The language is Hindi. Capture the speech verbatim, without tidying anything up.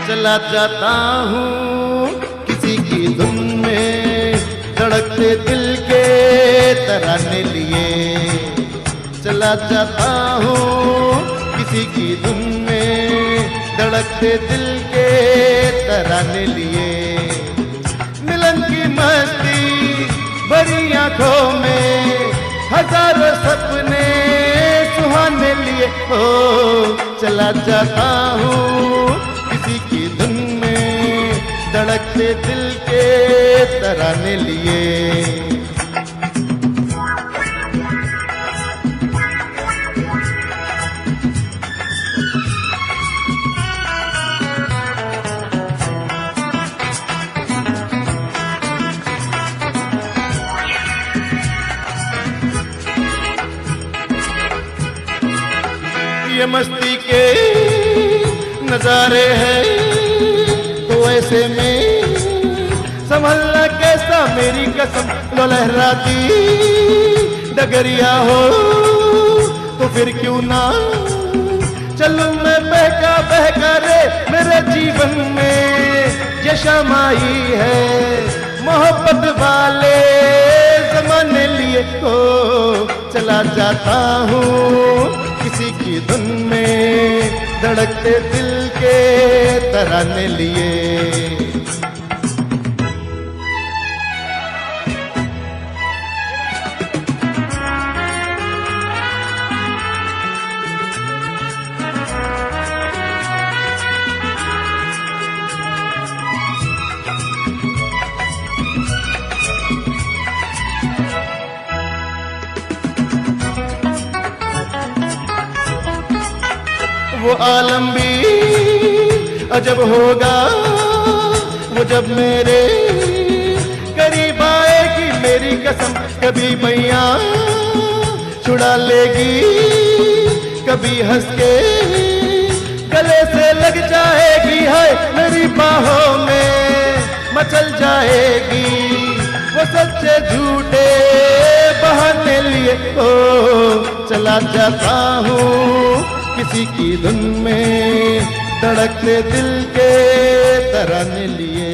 चला जाता हूँ किसी की धुन में, धड़कते दिल के तराने लिए। चला जाता हूँ किसी की धुन में, धड़कते दिल के तराने लिए। मिलन की मस्ती भरी आंखों में, हजारों सपने सुहाने लिए। ओ चला जाता हूँ किसी की धुन में, धड़कते दिल के तराने लिए। ये मस्ती के नजारे हैं तो ऐसे में संभलना कैसा, मेरी कसम लो लहराती डगरिया हो तो फिर क्यों ना चलूं मैं बहका बहका रे। मेरे जीवन में ये शाम आई है मोहब्बत वाले ज़माने लिए। तो चला जाता हूँ किसी की धुन में, धड़कते दिल के तराने लिए। वो आलम भी अजब होगा वो जब मेरे करीब आएगी। मेरी कसम कभी मैया छुड़ा लेगी, कभी हंस के गले से लग जाएगी। है मेरी बाहों में मचल जाएगी, वो सच्चे झूठे बहाने लिए। ओ चला जाता हूँ किसी की धुन में, धड़कते दिल के तराने लिए।